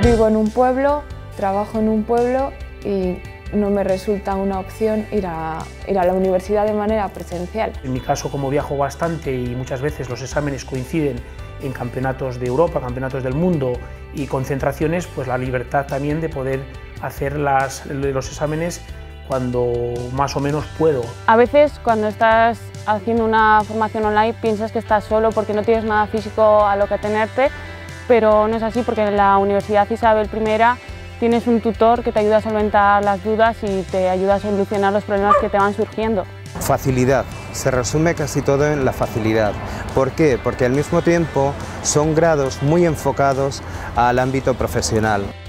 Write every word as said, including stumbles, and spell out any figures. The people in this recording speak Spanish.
Vivo en un pueblo, trabajo en un pueblo y no me resulta una opción ir a, ir a la universidad de manera presencial. En mi caso, como viajo bastante y muchas veces los exámenes coinciden en campeonatos de Europa, campeonatos del mundo y concentraciones, pues la libertad también de poder hacer las, los exámenes cuando más o menos puedo. A veces cuando estás haciendo una formación online piensas que estás solo porque no tienes nada físico a lo que atenerte, pero no es así porque en la Universidad Isabel primera tienes un tutor que te ayuda a solventar las dudas y te ayuda a solucionar los problemas que te van surgiendo. Facilidad, se resume casi todo en la facilidad. ¿Por qué? Porque al mismo tiempo son grados muy enfocados al ámbito profesional.